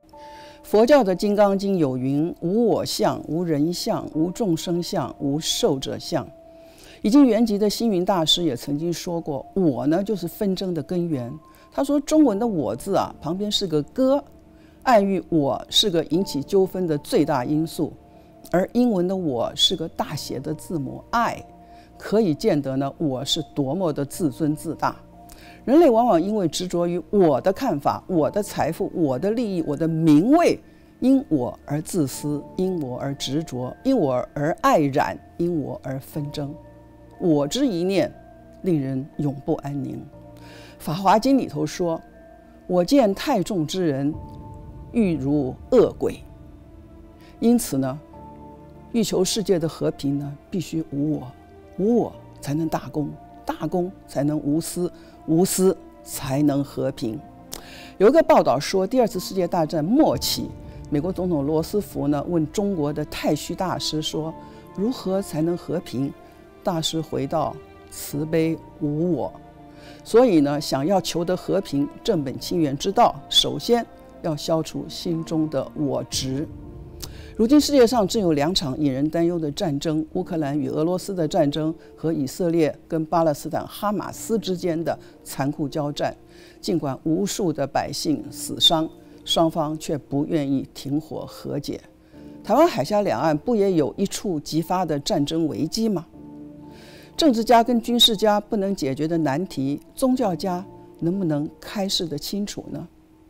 佛教的《金刚经》有云：无我相，无人相，无众生相，无寿者相。已经圆寂的星云大师也曾经说过，我呢就是纷争的根源。他说中文的我字啊，旁边是个戈，暗喻我是个引起纠纷的最大因素，而英文的我是个大写的字母 I， 可以见得呢我是多么的自尊自大。人类往往因为执着于我的看法、我的财富、我的利益、我的名位，因我而自私，因我而执着，因我而爱染，因我而纷争。我之一念，令人永不安宁。法华经里头说，我见太重之人，欲如恶鬼。因此呢，欲求世界的和平呢，必须无我，无我才能大公，大公才能无私，无私才能和平。有一个报道说，第二次世界大战末期，美国总统罗斯福呢问中国的太虚大师说，如何才能和平？大师回道：慈悲无我。所以呢，想要求得和平、正本清源之道，首先要消除心中的我执。如今世界上正有2场引人担忧的战争：乌克兰与俄罗斯的战争和以色列跟巴勒斯坦哈马斯之间的残酷交战。尽管无数的百姓死伤，双方却不愿意停火和解。台湾海峡两岸不也有一触即发的战争危机吗？政治家跟军事家不能解决的难题，宗教家能不能开示得清楚呢？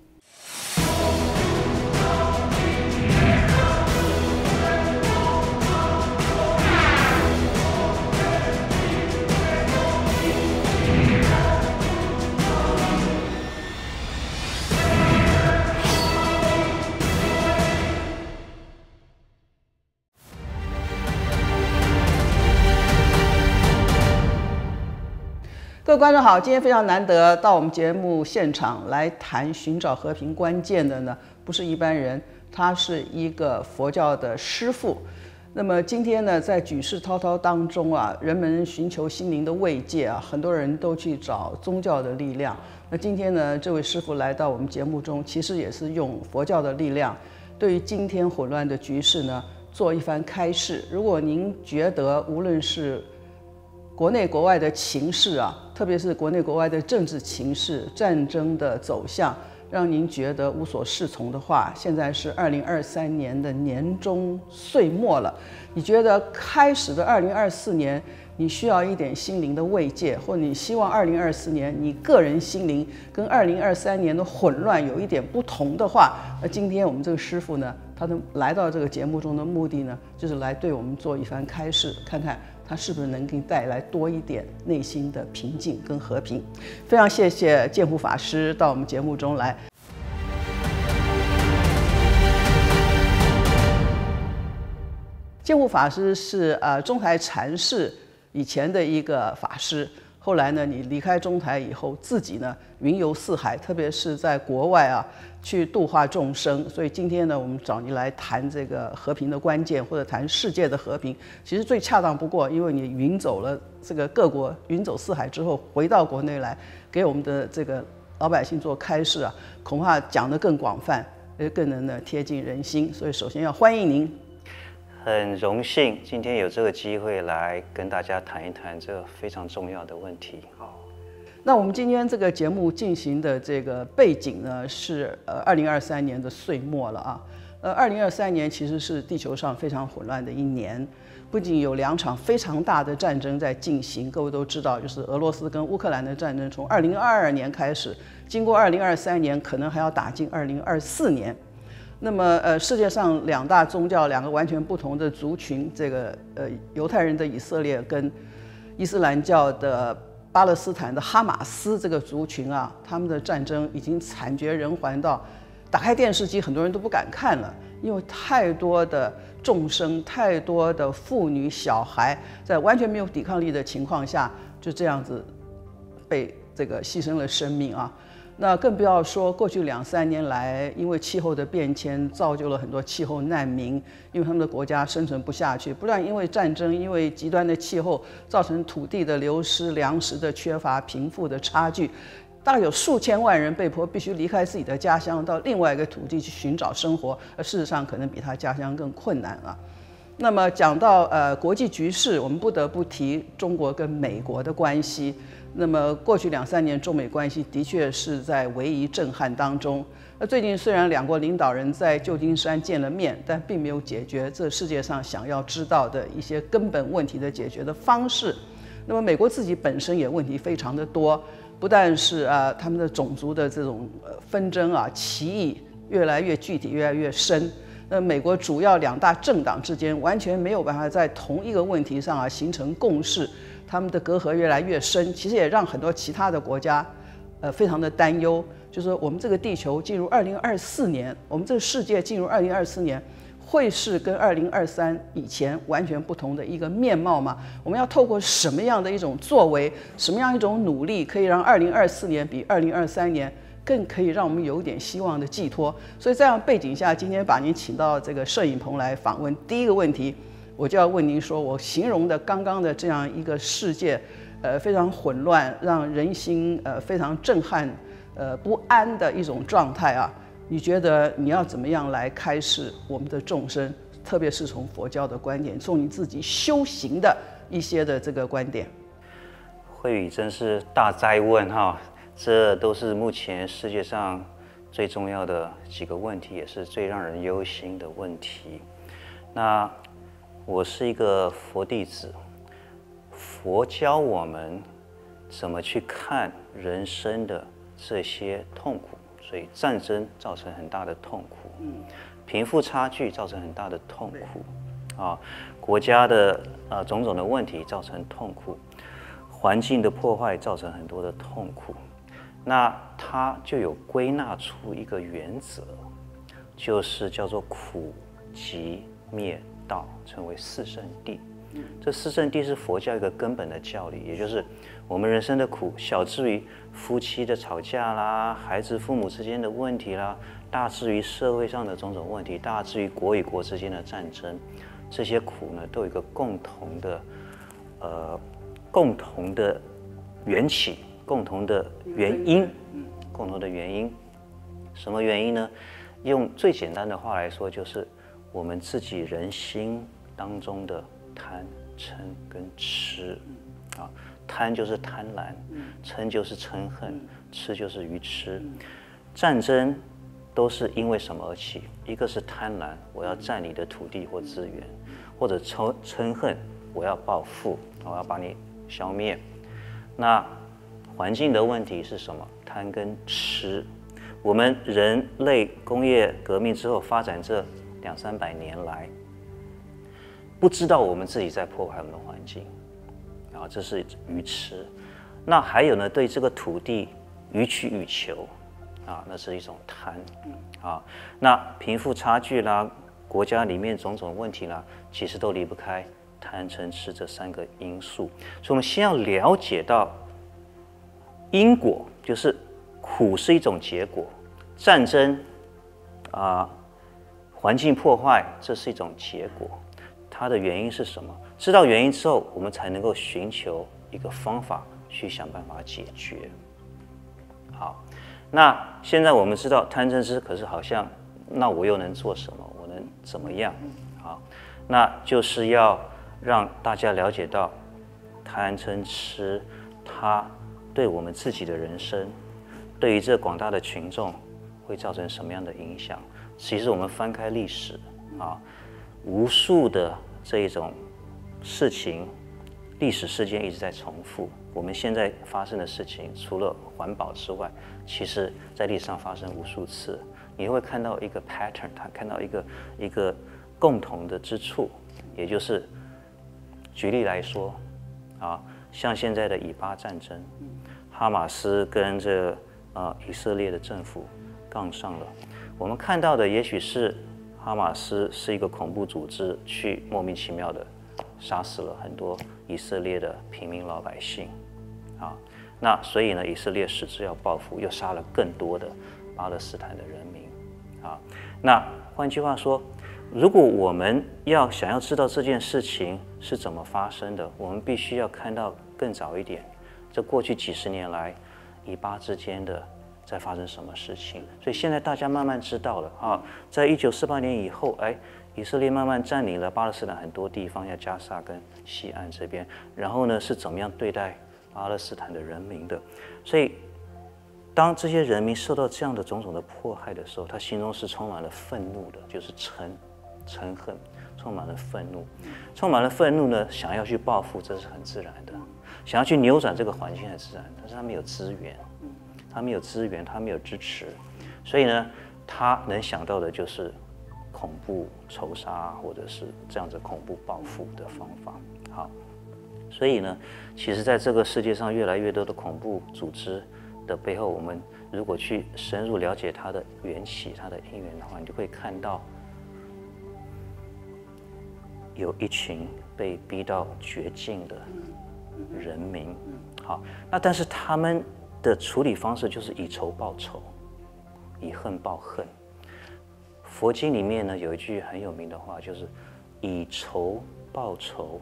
各位观众好，今天非常难得到我们节目现场来谈寻找和平关键的呢，不是一般人，他是一个佛教的师父。那么今天呢，在举世滔滔当中啊，人们寻求心灵的慰藉啊，很多人都去找宗教的力量。那今天呢，这位师父来到我们节目中，其实也是用佛教的力量，对于今天混乱的局势呢，做一番开示。如果您觉得无论是国内国外的情势啊，特别是国内国外的政治情势、战争的走向，让您觉得无所适从的话，现在是2023年的年终岁末了。你觉得开始的2024年，你需要一点心灵的慰藉，或你希望2024年你个人心灵跟2023年的混乱有一点不同的话，那今天我们这个师父呢，他的来到这个节目中的目的呢，就是来对我们做一番开示，看看他是不是能给你带来多一点内心的平静跟和平。非常谢谢建福法师到我们节目中来。建福法师是中台禅寺以前的一个法师，后来呢，你离开中台以后，自己呢云游四海，特别是在国外啊去度化众生。所以今天呢，我们找你来谈这个和平的关键，或者谈世界的和平，其实最恰当不过，因为你云走了这个各国，云走四海之后，回到国内来，给我们的这个老百姓做开示啊，恐怕讲得更广泛，更能呢贴近人心。所以首先要欢迎您。 很荣幸今天有这个机会来跟大家谈一谈这个非常重要的问题。好， 那我们今天这个节目进行的这个背景呢，是2023年的岁末了啊。2023年其实是地球上非常混乱的一年，不仅有2场非常大的战争在进行，各位都知道，就是俄罗斯跟乌克兰的战争，从2022年开始，经过2023年，可能还要打进2024年。那么世界上2大宗教，2个完全不同的族群，这个犹太人的以色列跟伊斯兰教的巴勒斯坦的哈马斯这个族群啊，他们的战争已经惨绝人寰到打开电视机很多人都不敢看了，因为太多的众生，太多的妇女小孩在完全没有抵抗力的情况下，就这样子被这个牺牲了生命啊。那更不要说过去2、3年来，因为气候的变迁，造就了很多气候难民，因为他们的国家生存不下去，不但因为战争，因为极端的气候造成土地的流失、粮食的缺乏、贫富的差距， 大概有数千万人被迫必须离开自己的家乡，到另外一个土地去寻找生活，而事实上可能比他家乡更困难啊。那么讲到国际局势，我们不得不提中国跟美国的关系。那么过去2、3年，中美关系的确是在危疑震撼当中。那最近虽然两国领导人在旧金山见了面，但并没有解决这世界上想要知道的一些根本问题的解决的方式。那么美国自己本身也问题非常的多，不但是他们的种族的这种纷争啊、歧义越来越具体、越来越深。那美国主要2大政党之间完全没有办法在同一个问题上形成共识，他们的隔阂越来越深，其实也让很多其他的国家非常的担忧，就是我们这个地球进入2024年，我们这个世界进入2024年，会是跟2023以前完全不同的一个面貌吗？我们要透过什么样的一种作为，什么样一种努力，可以让2024年比2023年更可以让我们有一点希望的寄托？所以这样背景下，今天把您请到这个摄影棚来访问，第一个问题，我就要问您说，我形容的刚刚的这样一个世界，非常混乱，让人心非常震撼，不安的一种状态啊，你觉得你要怎么样来开示我们的众生？特别是从佛教的观点，从你自己修行的一些的这个观点。 慧宇真是大哉问哈，这都是目前世界上最重要的几个问题，也是最让人忧心的问题。那我是一个佛弟子，佛教我们怎么去看人生的这些痛苦，所以战争造成很大的痛苦，贫富差距造成很大的痛苦，国家的种种的问题造成痛苦，环境的破坏造成很多的痛苦。那它就有归纳出一个原则，就是叫做苦集灭道，称为四圣谛。这四圣谛是佛教一个根本的教理，也就是我们人生的苦，小至于夫妻的吵架啦，孩子父母之间的问题啦，大至于社会上的种种问题，大至于国与国之间的战争，这些苦呢，都有一个共同的缘起，共同的原因，什么原因呢？用最简单的话来说，就是我们自己人心当中的贪、嗔跟痴。贪就是贪婪，嗔就是嗔恨，痴就是愚痴。战争都是因为什么而起？一个是贪婪，我要占你的土地或资源；或者嗔恨，我要报复，我要把你消灭。那环境的问题是什么？贪跟痴。我们人类工业革命之后发展这200、300年来，不知道我们自己在破坏我们的环境，这是愚痴。那还有呢，对这个土地予取予求，那是一种贪，那贫富差距啦，国家里面种种问题啦，其实都离不开贪嗔痴这3个因素。所以我们先要了解到因果，就是苦是一种结果，战争环境破坏，这是一种结果。它的原因是什么？知道原因之后，我们才能够寻求一个方法去想办法解决。好，那现在我们知道贪嗔痴，可是好像那我又能做什么？我能怎么样？好，那就是要让大家了解到贪嗔痴，它对我们自己的人生，对于这广大的群众会造成什么样的影响？其实我们翻开历史无数的这一种事情，历史事件一直在重复。我们现在发生的事情，除了环保之外，其实在历史上发生无数次。你会看到一个 pattern， 看到一个共同的之处，也就是举例来说，像现在的以巴战争，哈马斯跟以色列的政府杠上了。我们看到的也许是哈马斯是一个恐怖组织，去莫名其妙的杀死了很多以色列的平民老百姓，那所以呢，以色列矢志要报复，又杀了更多的巴勒斯坦的人民，那换句话说，如果我们想要知道这件事情是怎么发生的，我们必须要看到更早一点，这过去几十年来， 以巴之间的在发生什么事情。所以现在大家慢慢知道了啊，在1948年以后，以色列慢慢占领了巴勒斯坦很多地方，像加沙跟西岸这边，然后呢是怎么样对待巴勒斯坦的人民的。所以当这些人民受到这样的种种的迫害的时候，他心中是充满了愤怒的，就是嗔恨，充满了愤怒，充满了愤怒呢，想要去报复，这是很自然的，想要去扭转这个环境很自然，但是他没有资源，他没有资源，他没有支持，所以呢，他能想到的就是恐怖仇杀，或者是这样子恐怖报复的方法。好，所以呢，其实在这个世界上越来越多的恐怖组织的背后，我们如果去深入了解它的缘起、它的因缘的话，你就会看到有一群被逼到绝境的人民。好，那但是他们的处理方式就是以仇报仇，以恨报恨。佛经里面呢有一句很有名的话，就是以仇报仇，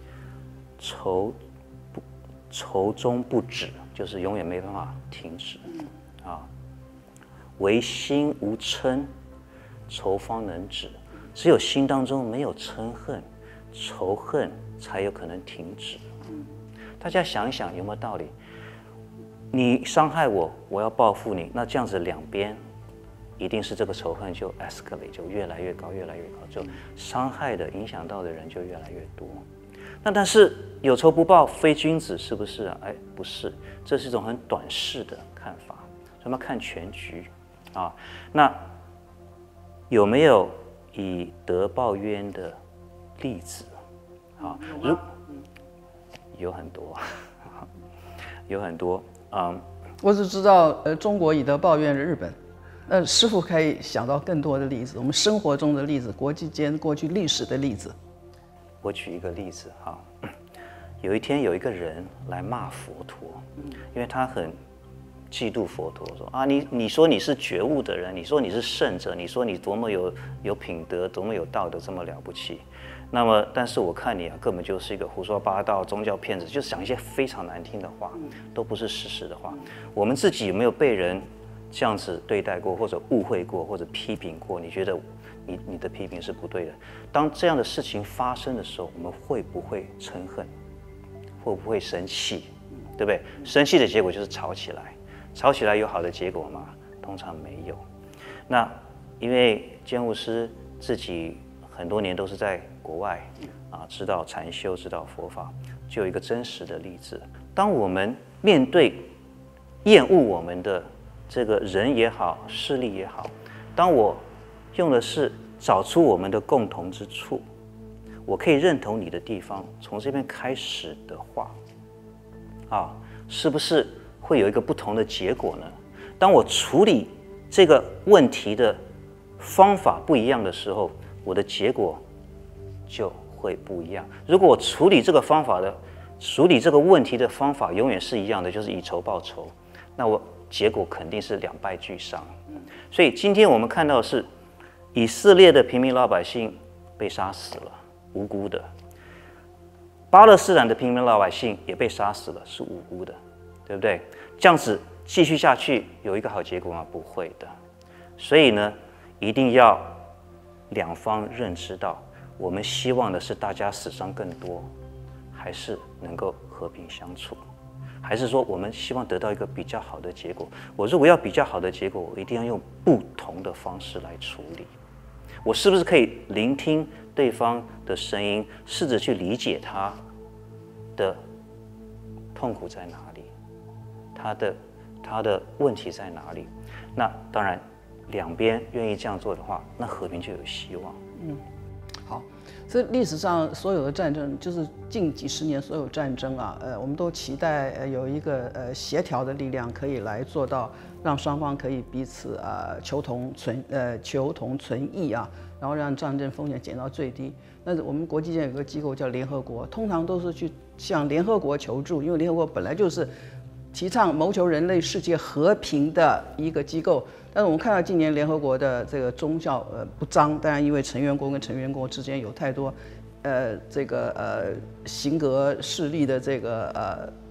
仇终不止，就是永远没办法停止啊。唯心无嗔，仇方能止。只有心当中没有嗔恨、仇恨，才有可能停止。大家想一想有没有道理？你伤害我，我要报复你，那这样子两边一定是这个仇恨就 escalate， 就越来越高，越来越高，就伤害的、影响到的人就越来越多。那但是有仇不报非君子，是不是啊？不是，这是一种很短视的看法。所以我们要看全局啊。那有没有以德报冤的例子啊？有很多，有很多。 我只知道中国以德报怨的日本，师父可以想到更多的例子，我们生活中的例子，国际间过去历史的例子。 我举一个例子哈，有一天有一个人来骂佛陀，因为他很嫉妒佛陀，说啊你说你是觉悟的人，你说你是圣者，你说你多么有品德，多么有道德，这么了不起。那么，但是我看你啊，根本就是一个胡说八道宗教骗子，就是讲一些非常难听的话，都不是事实的话。我们自己有没有被人这样子对待过，或者误会过，或者批评过？你觉得你的批评是不对的？当这样的事情发生的时候，我们会不会嗔恨？会不会生气？对不对？生气的结果就是吵起来，吵起来有好的结果吗？通常没有。那因为监护师自己很多年都是在国外知道禅修，知道佛法，就有一个真实的例子。当我们面对厌恶我们的这个人也好，势力也好，当我用的是找出我们的共同之处，我可以认同你的地方，从这边开始的话，是不是会有一个不同的结果呢？当我处理这个问题的方法不一样的时候，我的结果就会不一样。如果我处理这个问题的方法永远是一样的，就是以仇报仇，那我结果肯定是两败俱伤。所以今天我们看到的是以色列的平民老百姓被杀死了，无辜的；巴勒斯坦的平民老百姓也被杀死了，是无辜的，对不对？这样子继续下去有一个好结果吗？不会的。所以呢，一定要两方认知到，我们希望的是大家死伤更多，还是能够和平相处，还是说我们希望得到一个比较好的结果？我如果要比较好的结果，我一定要用不同的方式来处理。我是不是可以聆听对方的声音，试着去理解他的痛苦在哪里，他的问题在哪里？那当然，两边愿意这样做的话，那和平就有希望。 好，这历史上所有的战争，就是近几十年所有战争我们都期待有一个协调的力量，可以来做到让双方可以彼此求同存异然后让战争风险减到最低。那我们国际间有个机构叫联合国，通常都是去向联合国求助，因为联合国本来就是提倡谋求人类世界和平的一个机构。但是我们看到今年联合国的这个宗教不彰，当然因为成员国跟成员国之间有太多形格势力的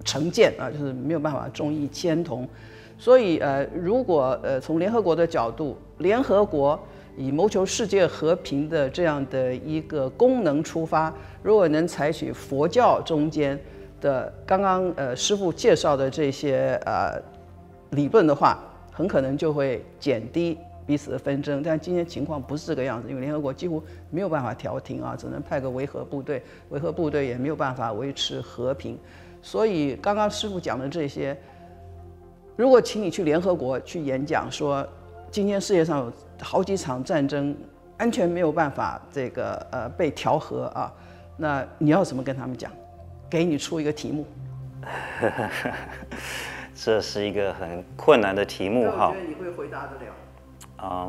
成见啊，就是没有办法众议牵同。所以如果从联合国的角度，联合国以谋求世界和平的这样的一个功能出发，如果能采取佛教中间的刚刚师父介绍的这些理论的话，很可能就会减低彼此的纷争。但今天情况不是这个样子，因为联合国几乎没有办法调停啊，只能派个维和部队，维和部队也没有办法维持和平。所以刚刚师父讲的这些，如果请你去联合国去演讲，说今天世界上有好几场战争，完全没有办法被调和啊，那你要怎么跟他们讲？给你出一个题目。 这是一个很困难的题目哈。 我觉得你会回答得了。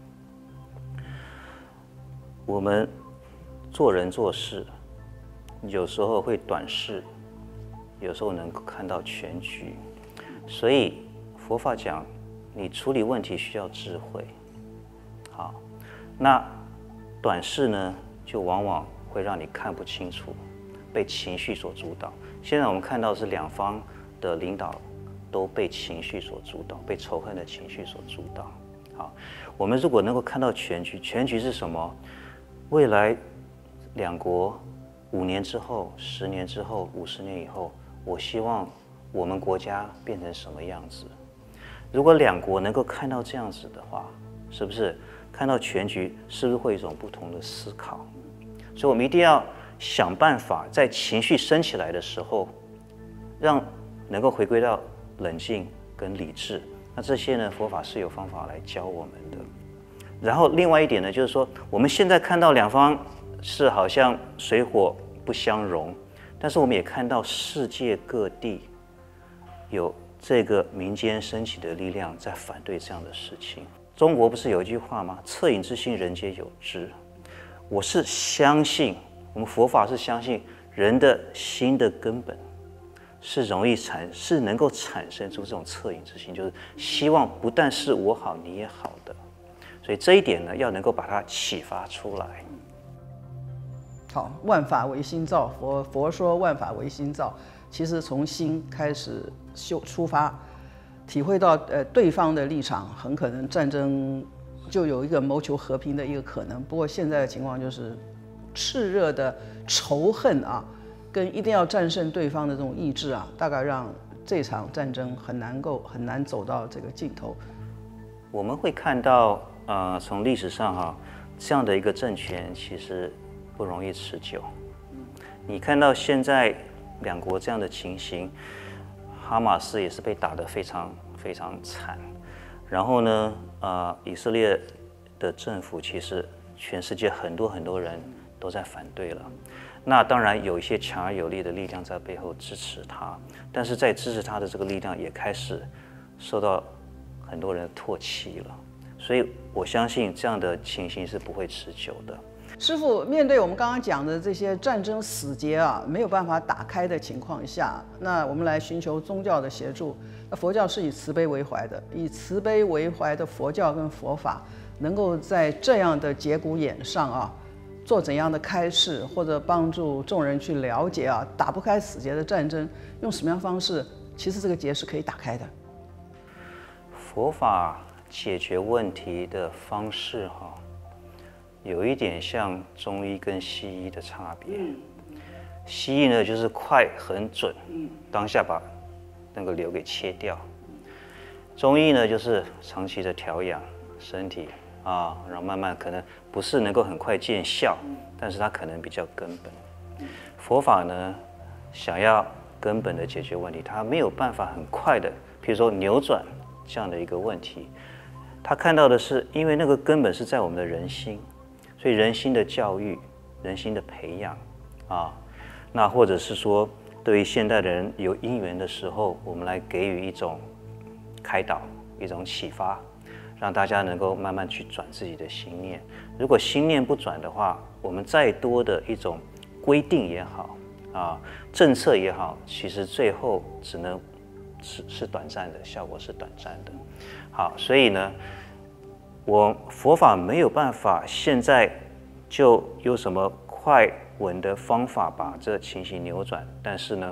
我们做人做事，有时候会短视，有时候能够看到全局。所以佛法讲，你处理问题需要智慧。好，那短视呢，就往往会让你看不清楚，被情绪所主导。现在我们看到是两方的领导都被情绪所主导，被仇恨的情绪所主导。好，我们如果能够看到全局，全局是什么？未来两国5年之后、10年之后、50年以后，我希望我们国家变成什么样子？如果两国能够看到这样子的话，是不是看到全局，是不是会有一种不同的思考？所以我们一定要想办法，在情绪升起来的时候，让能够回归到冷静跟理智。那这些呢，佛法是有方法来教我们的。然后另外一点呢，就是说我们现在看到两方是好像水火不相容，但是我们也看到世界各地有这个民间升起的力量在反对这样的事情。中国不是有一句话吗？恻隐之心，人皆有之。我是相信，我们佛法是相信人的心的根本是是能够产生出这种恻隐之心，就是希望不但是我好，你也好的。所以这一点呢，要能够把它启发出来。 好，万法唯心造，佛说万法唯心造，其实从心开始出发，体会到对方的立场，很可能战争就有一个谋求和平的一个可能。不过现在的情况就是炽热的仇恨啊，跟一定要战胜对方的这种意志啊，大概让这场战争很难走到这个尽头。 我们会看到，从历史上哈，这样的一个政权其实不容易持久。你看到现在两国这样的情形，哈马斯也是被打得非常非常惨。然后呢，以色列的政府其实全世界很多人都在反对了。那当然有一些强而有力的力量在背后支持他，但是在支持他的这个力量也开始受到很多人的唾弃了。所以我相信这样的情形是不会持久的。 师父，面对我们刚刚讲的这些战争死结啊，没有办法打开的情况下，那我们来寻求宗教的协助。那佛教是以慈悲为怀的，以慈悲为怀的佛教跟佛法，能够在这样的节骨眼上啊，做怎样的开示，或者帮助众人去了解啊，打不开死结的战争，用什么样的方式，其实这个结是可以打开的。 佛法解决问题的方式哈，有一点像中医跟西医的差别。西医呢就是快很准，当下把那个瘤给切掉。中医呢就是长期的调养身体啊，然后慢慢可能不是能够很快见效，但是它可能比较根本。佛法呢想要根本的解决问题，它没有办法很快的，比如说扭转这样的一个问题。他看到的是，因为那个根本是在我们的人心，所以人心的教育、人心的培养啊，那或者是说，对于现代的人有因缘的时候，我们来给予一种开导、一种启发，让大家能够慢慢去转自己的心念。如果心念不转的话，我们再多的一种规定也好啊，政策也好，其实最后只能是短暂的，效果是短暂的。好，所以呢，我佛法没有办法现在就有什么快稳的方法把这情形扭转，但是呢，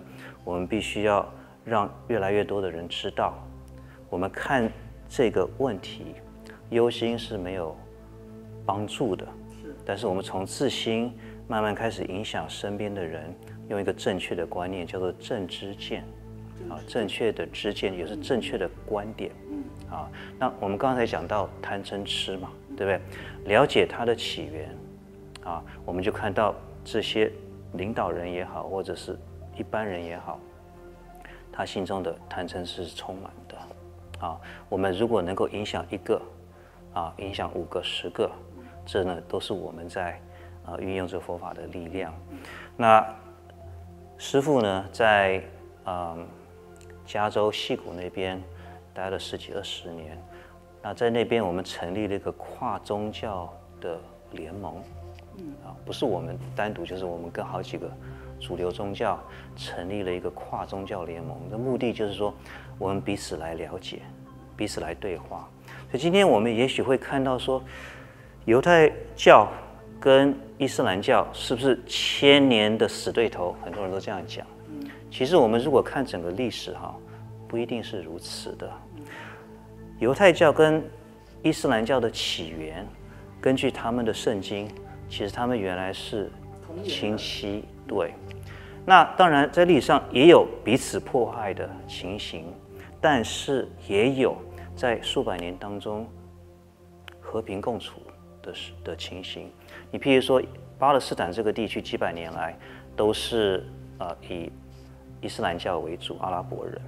我们必须要让越来越多的人知道，我们看这个问题，忧心是没有帮助的。但是我们从自心慢慢开始影响身边的人，用一个正确的观念，叫做正知见。正确的知见也是正确的观点。那我们刚才讲到贪嗔痴嘛，对不对？了解它的起源，我们就看到这些领导人也好，或者是一般人也好，他心中的贪嗔痴是充满的。我们如果能够影响一个，影响5个、10个，这呢都是我们在运用这佛法的力量。那师父呢，在加州矽谷那边待了10几20年，那在那边我们成立了一个跨宗教的联盟，不是我们单独，就是我们跟好几个主流宗教成立了一个跨宗教联盟，的目的就是说，我们彼此来了解，彼此来对话。所以今天我们也许会看到说，犹太教跟伊斯兰教是不是1000年的死对头？很多人都这样讲。其实我们如果看整个历史不一定是如此的。犹太教跟伊斯兰教的起源，根据他们的圣经，其实他们原来是亲戚。对，那当然在历史上也有彼此迫害的情形，但是也有在数百年当中和平共处的情形。你譬如说巴勒斯坦这个地区几百年来都是以伊斯兰教为主，阿拉伯人。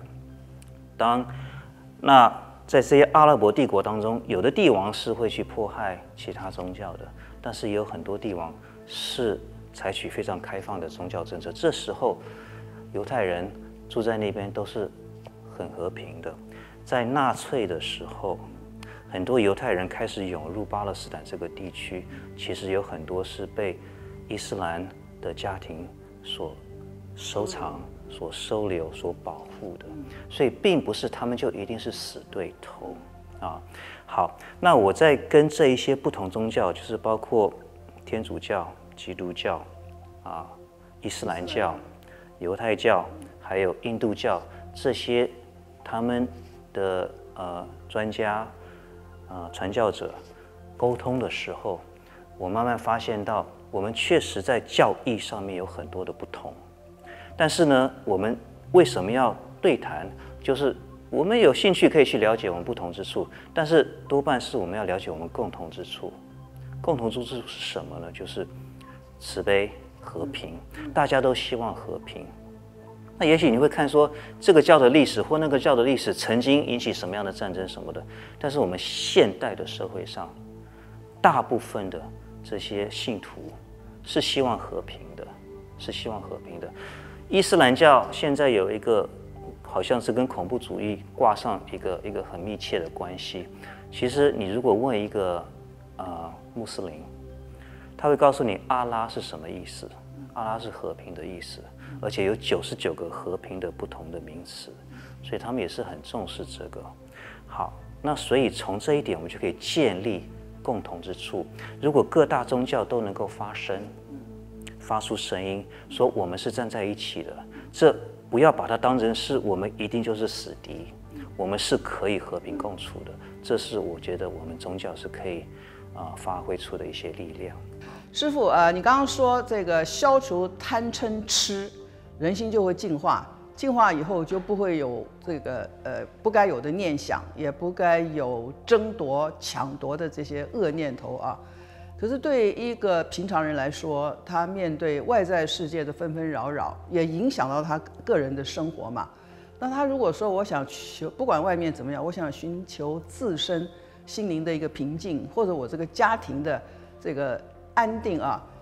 那在这些阿拉伯帝国当中，有的帝王是会去迫害其他宗教的，但是也有很多帝王是采取非常开放的宗教政策。这时候，犹太人住在那边都是很和平的。在纳粹的时候，很多犹太人开始涌入巴勒斯坦这个地区，其实有很多是被伊斯兰的家庭所收藏、所收留、所保护的，所以并不是他们就一定是死对头好，那我在跟这一些不同宗教，就是包括天主教、基督教伊斯兰教、犹太教，还有印度教这些他们的专家、传教者沟通的时候，我慢慢发现到，我们确实在教义上面有很多的不同。但是呢，我们为什么要对谈？就是我们有兴趣可以去了解我们不同之处，但是多半是我们要了解我们共同之处。共同之处是什么呢？就是慈悲、和平，大家都希望和平。那也许你会看说，这个教的历史或那个教的历史曾经引起什么样的战争什么的，但是我们现代的社会上，大部分的这些信徒是希望和平的，是希望和平的。伊斯兰教现在有一个好像是跟恐怖主义挂上一个很密切的关系。其实你如果问一个穆斯林，他会告诉你阿拉是什么意思？阿拉是和平的意思，而且有99个和平的不同的名词，所以他们也是很重视这个。好，那所以从这一点我们就可以建立共同之处。如果各大宗教都能够发声，发出声音，说我们是站在一起的，这不要把它当成是我们一定就是死敌，我们是可以和平共处的。这是我觉得我们宗教是可以发挥出的一些力量。 师父你刚刚说这个消除贪嗔痴，人心就会净化，净化以后就不会有这个不该有的念想，也不该有争夺、抢夺的这些恶念头可是对一个平常人来说，他面对外在世界的纷纷扰扰，也影响到他个人的生活嘛。那他如果说我想求，不管外面怎么样，我想寻求自身心灵的一个平静，或者我这个家庭的这个安定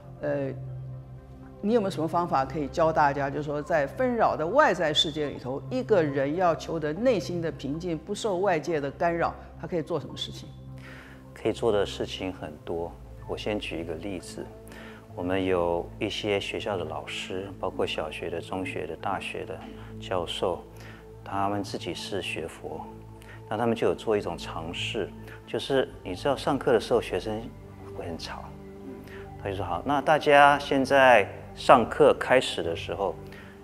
你有没有什么方法可以教大家？就是说，在纷扰的外在世界里头，一个人要求得内心的平静，不受外界的干扰，他可以做什么事情？ 可以做的事情很多。我先举一个例子，我们有一些学校的老师，包括小学的、中学的、大学的教授，他们自己是学佛，那他们就有做一种尝试，就是你知道上课的时候学生会很吵，他就说好，那大家现在上课开始的时候，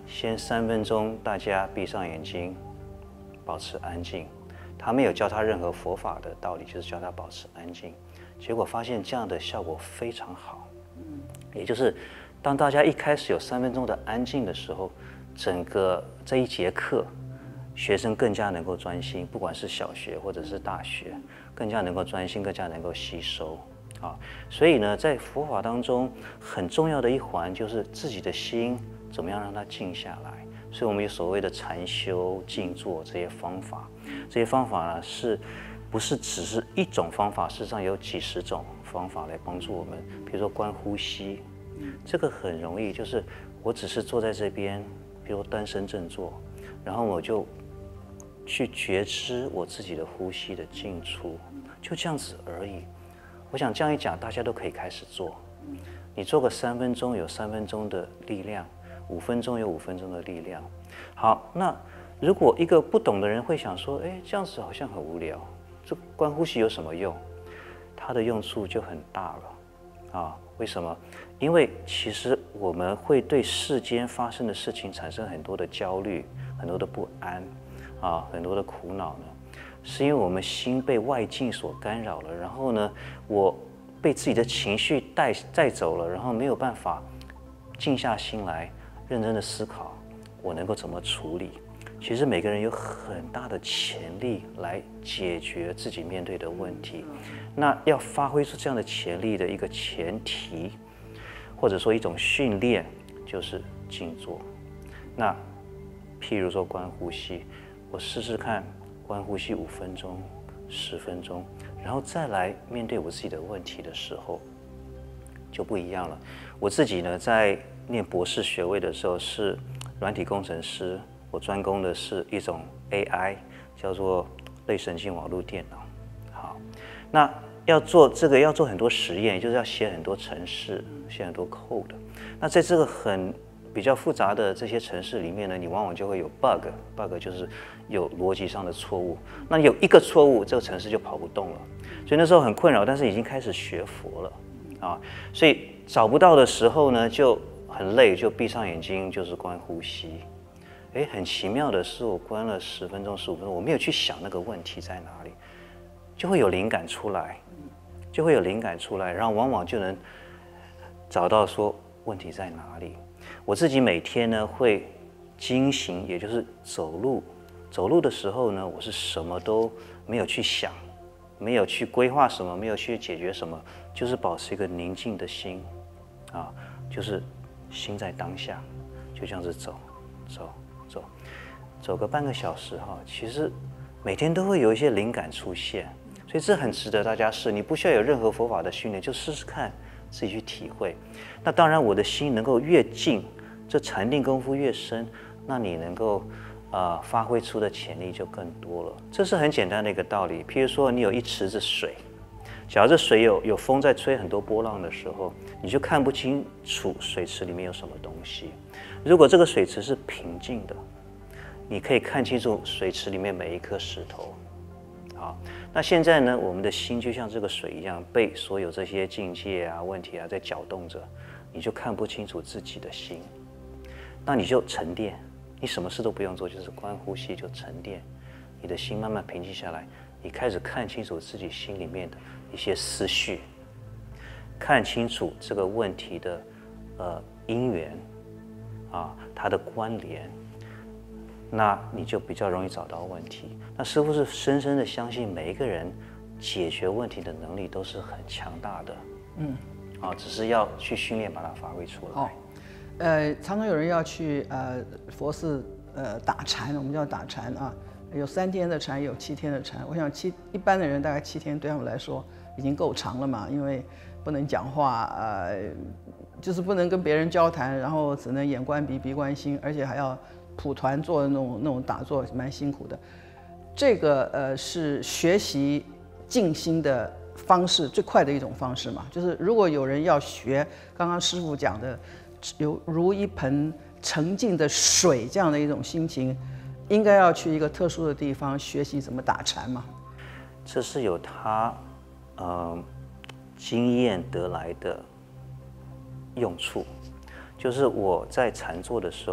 先3分钟，大家闭上眼睛，保持安静。他没有教他任何佛法的道理，就是教他保持安静。结果发现这样的效果非常好。也就是当大家一开始有3分钟的安静的时候，整个这一节课，学生更加能够专心，不管是小学或者是大学，更加能够专心，更加能够吸收。所以呢，在佛法当中很重要的一环就是自己的心怎么样让它静下来。所以我们有所谓的禅修、静坐这些方法。这些方法呢，不是只是一种方法？事实上有几十种方法来帮助我们。比如说观呼吸，这个很容易，就是我只是坐在这边，比如单身正坐，然后我就去觉知我自己的呼吸的进出，就这样子而已。我想这样一讲，大家都可以开始做。你做个3分钟，有3分钟的力量；5分钟有5分钟的力量。好，那如果一个不懂的人会想说，这样子好像很无聊，这观呼吸有什么用？它的用处就很大了。为什么？因为其实我们会对世间发生的事情产生很多的焦虑、很多的不安，很多的苦恼呢。是因为我们心被外境所干扰了，然后呢，我被自己的情绪带走了，然后没有办法静下心来认真的思考，我能够怎么处理。其实每个人有很大的潜力来解决自己面对的问题，那要发挥出这样的潜力的一个前提，或者说一种训练，就是静坐。那譬如说观呼吸，我试试看。观呼吸5分钟、10分钟，然后再来面对我自己的问题的时候，就不一样了。我自己呢，在念博士学位的时候是软体工程师，我专攻的是一种 AI， 叫做类神经网络电脑。好，那要做这个要做很多实验，也就是要写很多程式，写很多 code。那在这个比较复杂的这些程式里面呢，你往往就会有 bug 就是有逻辑上的错误。那有一个错误，这个程式就跑不动了。所以那时候很困扰，但是已经开始学佛了所以找不到的时候呢，就很累，就闭上眼睛，就是观呼吸。很奇妙的是，我观了10分钟、15分钟，我没有去想那个问题在哪里，就会有灵感出来，然后往往就能找到说问题在哪里。我自己每天呢会经行，也就是走路。走路的时候呢，我是什么都没有去想，没有去规划什么，没有去解决什么，就是保持一个宁静的心，就是心在当下，就这样子走个半个小时其实每天都会有一些灵感出现，所以这很值得大家试。你不需要有任何佛法的训练，就试试看，自己去体会。那当然，我的心能够越静，这禅定功夫越深，那你能够发挥出的潜力就更多了。这是很简单的一个道理。譬如说，你有一池子水，假如这水有风在吹很多波浪的时候，你就看不清楚水池里面有什么东西。如果这个水池是平静的，你可以看清楚水池里面每一颗石头。好，那现在呢，我们的心就像这个水一样，被所有这些境界问题在搅动着，你就看不清楚自己的心。那你就沉淀，你什么事都不用做，就是观呼吸就沉淀，你的心慢慢平静下来，你开始看清楚自己心里面的一些思绪，看清楚这个问题的因缘它的关联。那你就比较容易找到问题。那师父是深深的相信每一个人解决问题的能力都是很强大的，只是要去训练把它发挥出来。 常常有人要去佛寺打禅，我们叫打禅有3天的禅，有7天的禅。我想一般的人大概7天对他们来说已经够长了嘛，因为不能讲话，就是不能跟别人交谈，然后只能眼观鼻，鼻观心，而且还要蒲团做那种打坐，蛮辛苦的。这个是学习静心的方式最快的一种方式嘛。就是如果有人要学刚刚师父讲的，如一盆澄净的水这样的一种心情，应该要去一个特殊的地方学习怎么打禅嘛。 这是有他经验得来的用处。就是我在禅坐的时候，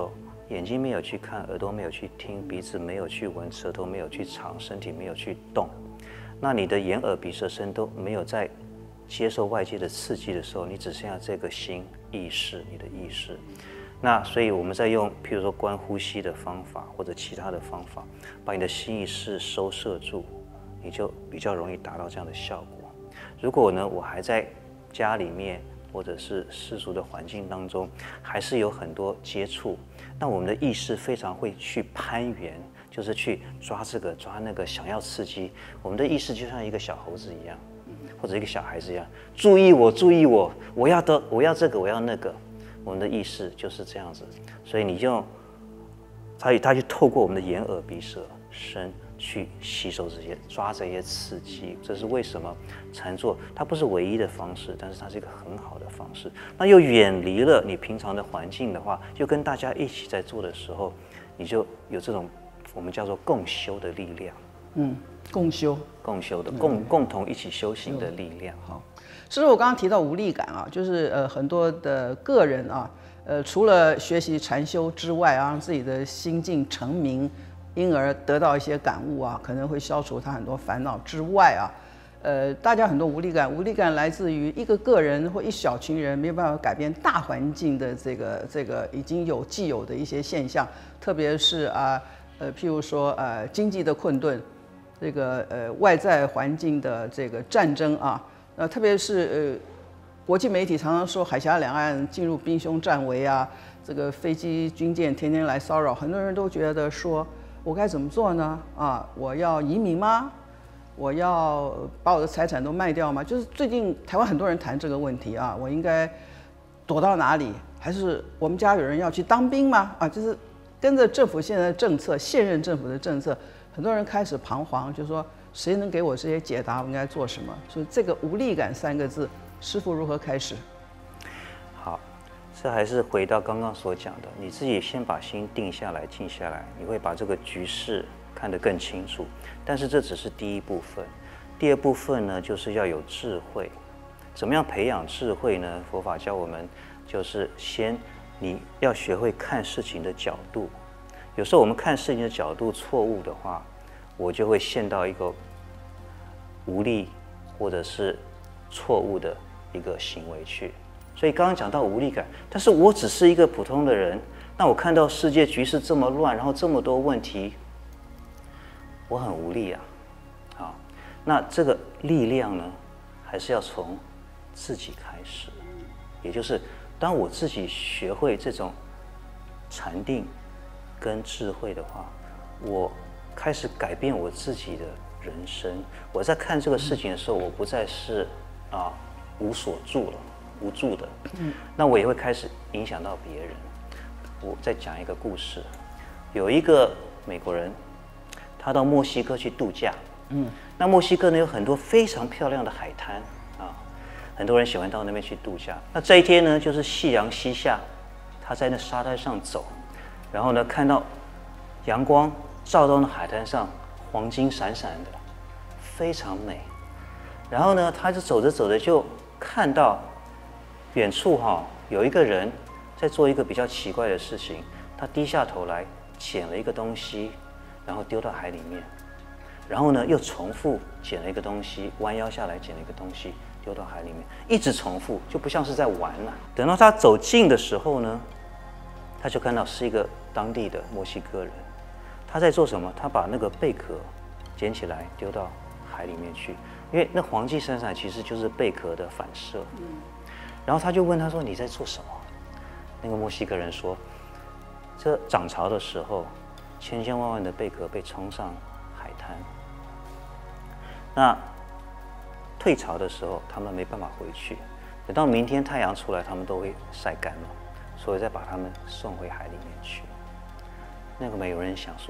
眼睛没有去看，耳朵没有去听，鼻子没有去闻，舌头没有去尝，身体没有去动，那你的眼、耳、鼻、舌、身都没有在接受外界的刺激的时候，你只剩下这个心意识，你的意识。那所以我们在用，譬如说观呼吸的方法，或者其他的方法，把你的心意识收摄住，你就比较容易达到这样的效果。如果呢，我还在家里面或者是世俗的环境当中，还是有很多接触，那我们的意识非常会去攀援，就是去抓这个抓那个，想要刺激。我们的意识就像一个小猴子一样，或者一个小孩子一样，注意我，注意我，我要的，我要这个，我要那个。我们的意识就是这样子，所以你就他就透过我们的眼、耳、鼻、舌、身去吸收这些，抓这些刺激。这是为什么禅坐它不是唯一的方式，但是它是一个很好的方式。那又远离了你平常的环境的话，就跟大家一起在做的时候，你就有这种我们叫做共修的力量。 共修的共同一起修行的力量。 好。其实我刚刚提到无力感啊，就是很多的个人啊，除了学习禅修之外啊，让自己的心境澄明，因而得到一些感悟啊，可能会消除他很多烦恼之外啊，大家很多无力感来自于一个个人或一小群人没有办法改变大环境的这个已经既有的一些现象，特别是譬如说经济的困顿，这个外在环境的这个战争啊。特别是国际媒体常常说海峡两岸进入兵凶战危啊，这个飞机军舰天天来骚扰，很多人都觉得说，我该怎么做呢？我要移民吗？我要把我的财产都卖掉吗？就是最近台湾很多人谈这个问题啊，我应该躲到哪里？还是我们家有人要去当兵吗？就是跟着政府现在的政策，现任政府的政策，很多人开始彷徨，就是说。谁能给我这些解答？我应该做什么？所以这个无力感3个字，师父如何开始？ 好，这还是回到刚刚所讲的，你自己先把心定下来、静下来，你会把这个局势看得更清楚。但是这只是第一部分，第二部分呢，就是要有智慧。怎么样培养智慧呢？佛法教我们，就是先你要学会看事情的角度。有时候我们看事情的角度错误的话，我就会陷到一个无力或者是错误的一个行为去。所以刚刚讲到无力感，但是我只是一个普通的人，那我看到世界局势这么乱，然后这么多问题，我很无力啊。好，那这个力量呢，还是要从自己开始，也就是当我自己学会这种禅定跟智慧的话，我开始改变我自己的人生。我在看这个事情的时候，我不再是无所住了，无助的。那我也会开始影响到别人。我再讲一个故事，有一个美国人，他到墨西哥去度假。那墨西哥呢有很多非常漂亮的海滩很多人喜欢到那边去度假。那这一天呢，就是夕阳西下，他在那沙滩上走，然后呢看到阳光照到那海滩上，黄金闪闪的，非常美。然后呢，他就走着走着就看到远处有一个人在做一个比较奇怪的事情。他低下头来捡了一个东西，然后丢到海里面。然后呢，又重复捡了一个东西，弯腰下来捡了一个东西，丢到海里面，一直重复，就不像是在玩了。等到他走近的时候呢，他就看到是一个当地的墨西哥人。他在做什么？他把那个贝壳捡起来丢到海里面去，因为那黄金闪闪其实就是贝壳的反射。然后他就问他说：“你在做什么？”那个墨西哥人说：“这涨潮的时候，千千万万的贝壳被冲上海滩。那退潮的时候，他们没办法回去。等到明天太阳出来，他们都会晒干了，所以再把他们送回海里面去。”那个美国人想说，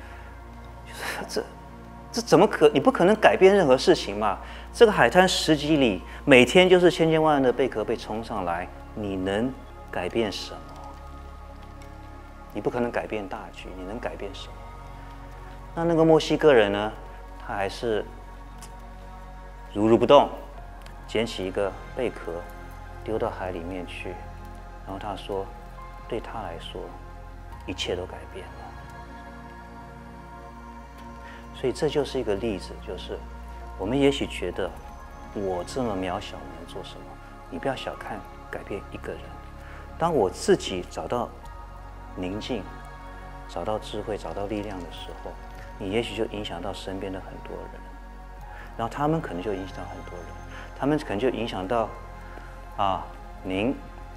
这怎么你不可能改变任何事情嘛？这个海滩10几里，每天就是千千万万的贝壳被冲上来，你能改变什么？你不可能改变大局，你能改变什么？那个墨西哥人呢？他还是如不动，捡起一个贝壳，丢到海里面去。然后他说，对他来说， 一切都改变了。所以这就是一个例子，就是我们也许觉得我这么渺小能做什么？你不要小看改变一个人。当我自己找到宁静、找到智慧、找到力量的时候，你也许就影响到身边的很多人，然后他们可能就影响到很多人，他们可能就影响到您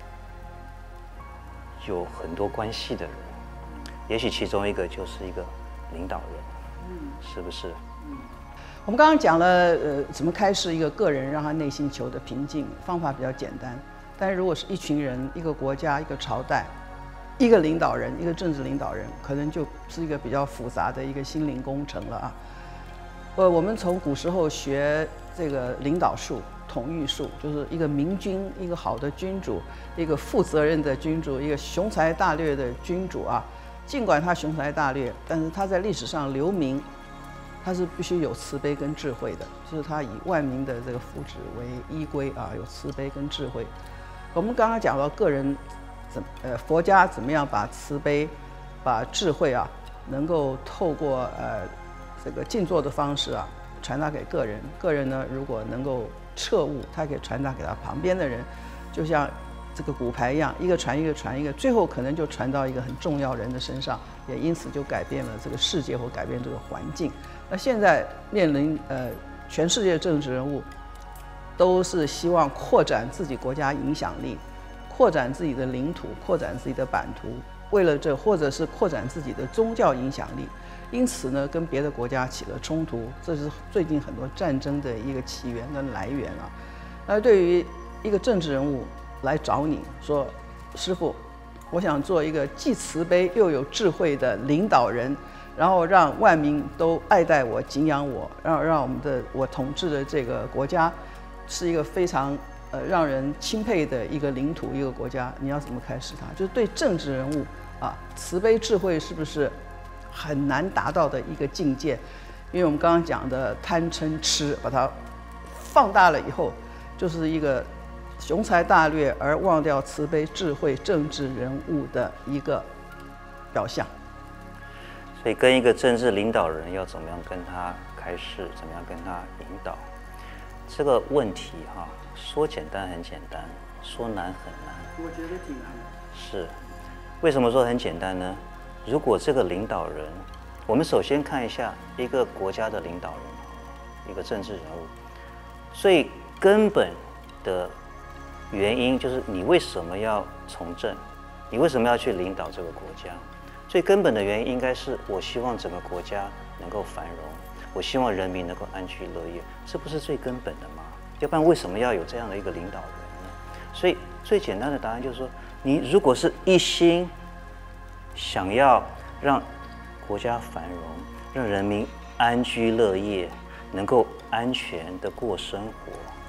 有很多关系的人，也许其中一个就是一个领导人，是不是？ 我们刚刚讲了，怎么开始一个个人让他内心求得平静，方法比较简单。但是如果是一群人、一个国家、一个朝代、一个领导人、一个政治领导人，可能就是一个比较复杂的一个心灵工程了啊。我们从古时候学这个领导术、统御术，就是一个明君、一个好的君主、一个负责任的君主、一个雄才大略的君主啊。尽管他雄才大略，但是他在历史上留名，他是必须有慈悲跟智慧的，就是他以万民的这个福祉为依归啊，有慈悲跟智慧。我们刚刚讲到个人佛家怎么样把慈悲、把智慧啊，能够透过这个静坐的方式啊，传达给个人。个人呢，如果能够彻悟，他可以传达给他旁边的人，就像这个骨牌一样，一个传一个传一个，最后可能就传到一个很重要人的身上，也因此就改变了这个世界或改变这个环境。那现在面临全世界政治人物都是希望扩展自己国家影响力，扩展自己的领土，扩展自己的版图，为了这或者是扩展自己的宗教影响力，因此呢跟别的国家起了冲突，这是最近很多战争的一个起源跟来源啊。那对于一个政治人物来找你说，师父，我想做一个既慈悲又有智慧的领导人，然后让万民都爱戴我、敬仰我，让我统治的这个国家是一个非常让人钦佩的一个领土、一个国家，你要怎么开始它？就是对政治人物啊，慈悲智慧是不是很难达到的一个境界？因为我们刚刚讲的贪嗔痴，把它放大了以后，就是一个雄才大略而忘掉慈悲智慧政治人物的一个表象。 所以跟一个政治领导人要怎么样跟他开示，怎么样跟他引导，这个问题说简单很简单，说难很难。 我觉得挺难的。 是，为什么说很简单呢？如果这个领导人，我们首先看一下一个国家的领导人，一个政治人物，最根本的原因就是你为什么要从政，你为什么要去领导这个国家？最根本的原因应该是我希望整个国家能够繁荣，我希望人民能够安居乐业，这不是最根本的吗？要不然为什么要有这样的一个领导人呢？所以最简单的答案就是说，你如果是一心想要让国家繁荣，让人民安居乐业，能够安全的过生活，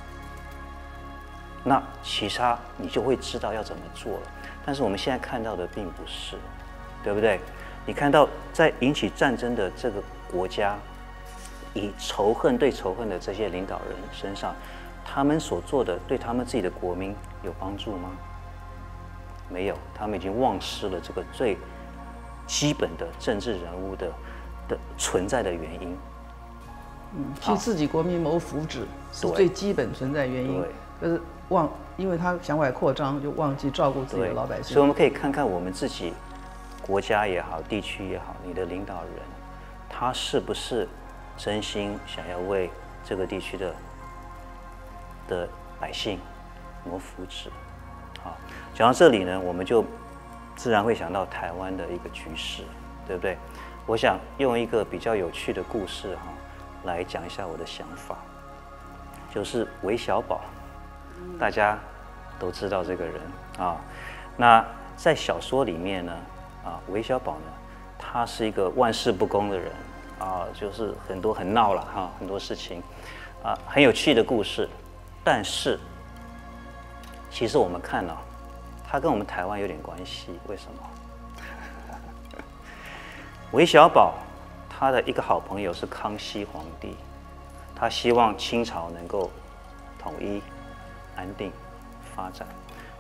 那其他你就会知道要怎么做了。但是我们现在看到的并不是，对不对？你看到在引起战争的这个国家，以仇恨对仇恨的这些领导人身上，他们所做的对他们自己的国民有帮助吗？没有，他们已经忘失了这个最基本的政治人物的存在的原因。 替自己国民谋福祉是最基本存在原因。可是因为他向外扩张，就忘记照顾自己的老百姓。 所以我们可以看看我们自己国家也好，地区也好，你的领导人，他是不是真心想要为这个地区的百姓谋福祉？好，讲到这里呢，我们就自然会想到台湾的一个局势，对不对？我想用一个比较有趣的故事来讲一下我的想法，就是韦小宝，大家都知道这个人啊。那在小说里面呢，韦小宝呢，他是一个万事不公的人啊，就是很闹了很多事情很有趣的故事。但是其实我们看他跟我们台湾有点关系，为什么？韦小宝他的一个好朋友是康熙皇帝，他希望清朝能够统一、安定、发展，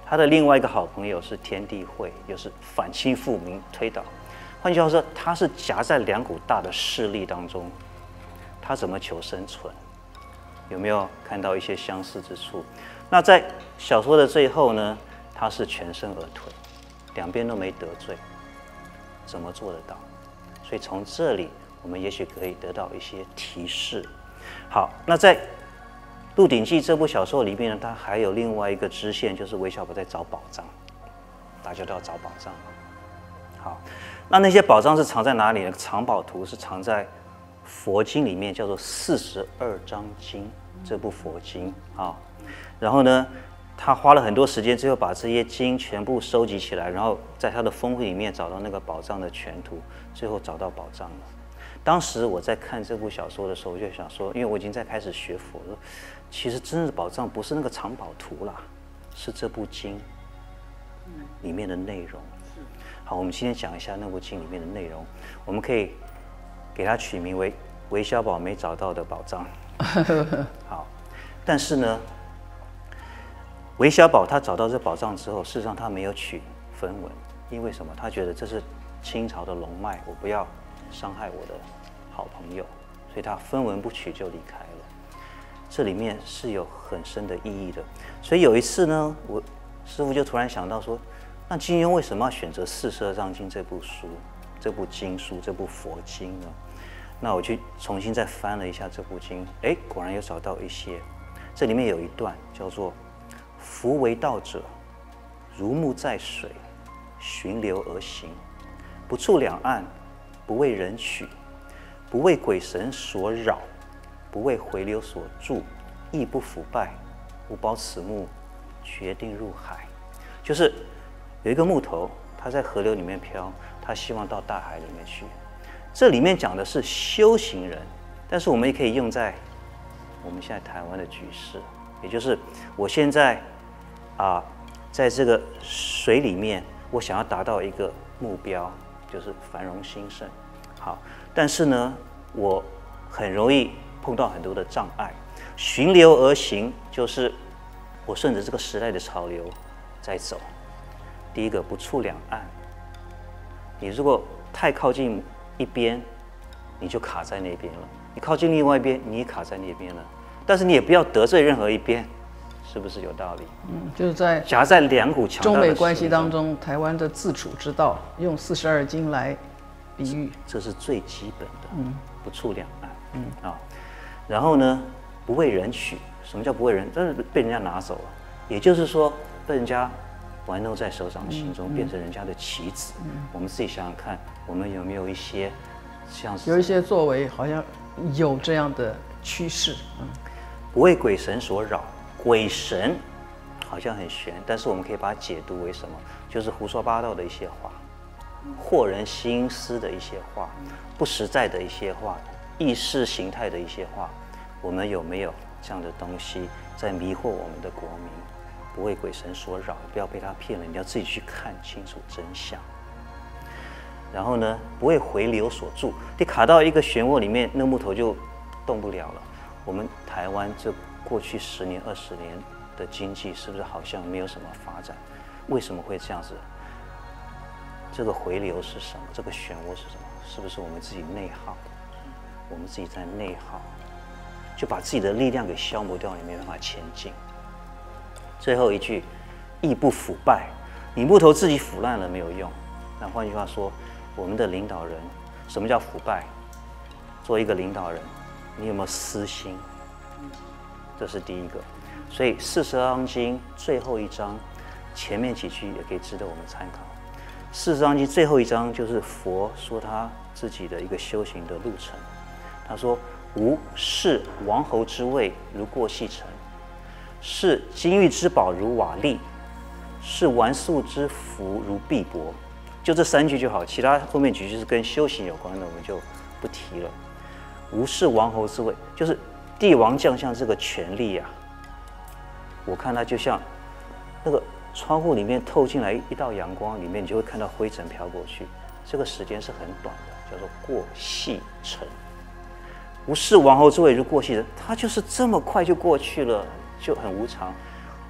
他的另外一个好朋友是天地会，就是反清复明推倒。换句话说，他是夹在两股大的势力当中，他怎么求生存？有没有看到一些相似之处？那在小说的最后呢，他是全身而退，两边都没得罪，怎么做得到？所以从这里，我们也许可以得到一些提示。好，那在《鹿鼎记》这部小说里面呢，它还有另外一个支线，就是韦小宝在找宝藏，大家都要找宝藏。好，那些宝藏是藏在哪里呢？藏宝图是藏在佛经里面，叫做42章经这部佛经啊。然后呢，他花了很多时间，最后把这些经全部收集起来，然后在他的封里面找到那个宝藏的全图，最后找到宝藏了。当时我在看这部小说的时候，我就想说，因为我已经在开始学佛了，其实真正的宝藏不是那个藏宝图啦，是这部经里面的内容。好，我们今天讲一下那部经里面的内容，我们可以给它取名为韦小宝没找到的宝藏。好，但是呢，韦小宝他找到这宝藏之后，事实上他没有取分文，因为什么？他觉得这是清朝的龙脉，我不要伤害我的好朋友，所以他分文不取就离开了。这里面是有很深的意义的。所以有一次呢，我师父就突然想到说，那金庸为什么要选择《42章经》这部书、这部经书、这部佛经呢？那我去重新再翻了一下这部经，果然有找到一些。这里面有一段叫做“夫为道者，如木在水，循流而行，不触两岸，不为人取，不为鬼神所扰，不为回流所住，亦不腐败，吾保此木，决定入海。”就是有一个木头，它在河流里面飘，它希望到大海里面去。这里面讲的是修行人，但是我们也可以用在我们现在台湾的局势，也就是我现在在这个水里面，我想要达到一个目标，就是繁荣兴盛。好，但是呢，我很容易碰到很多的障碍。循流而行，就是我顺着这个时代的潮流在走。第一个，不触两岸。你如果太靠近一边，你就卡在那边了；你靠近另外一边，你也卡在那边了。但是你也不要得罪任何一边，是不是有道理？ 就是在夹在两股强大的中美关系当中，台湾的自处之道，用42经来比喻， 这是最基本的。不触两岸。然后呢，不为人取。什么叫不为人？这是被人家拿走了，也就是说被人家玩弄在手掌心中，变成人家的棋子。我们自己想想看，我们有没有一些像是有一些作为好像有这样的趋势？ 不为鬼神所扰。鬼神好像很玄，但是我们可以把它解读为什么？就是胡说八道的一些话，惑人心思的一些话，不实在的一些话，意识形态的一些话。我们有没有这样的东西在迷惑我们的国民？不为鬼神所扰，不要被他骗了，你要自己去看清楚真相。然后呢，不为回流所住，你卡到一个漩涡里面，那木头就动不了了。我们台湾这过去10年、20年的经济是不是好像没有什么发展？为什么会这样子？这个回流是什么？这个漩涡是什么？是不是我们自己内耗？我们自己在内耗，就把自己的力量给消磨掉，你没办法前进。最后一句，亦不腐败。你木头自己腐烂了没有用。那换句话说，我们的领导人，什么叫腐败？做一个领导人，你有没有私心？这是第一个。所以42章经最后一章，前面几句也可以值得我们参考。42章经最后一章就是佛说他自己的一个修行的路程。他说：“吾视王侯之位如过隙尘，视金玉之宝如瓦砾，视纨绌之福如敝帛。”就这3句就好，其他后面几句是跟修行有关的，我们就不提了。吾视王侯之位，就是帝王将相这个权力啊，我看它就像那个窗户里面透进来一道阳光，里面你就会看到灰尘飘过去，这个时间是很短的，叫做过隙尘。吾视王侯之位如过隙尘，它就是这么快就过去了，就很无常。